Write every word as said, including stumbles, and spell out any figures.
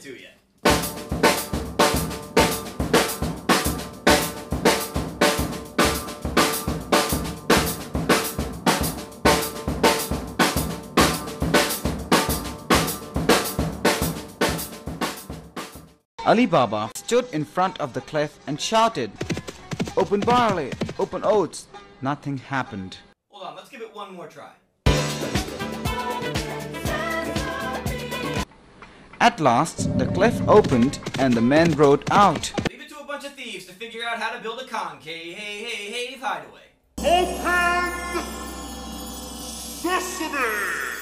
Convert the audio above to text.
to you. Ali Baba stood in front of the cliff and shouted, "Open barley, open oats." Nothing happened. Hold on, let's give it one more try. At last, the cliff opened and the men rode out. Leave it to a bunch of thieves to figure out how to build a concave hey, hey, hey, hideaway. Open Sesame!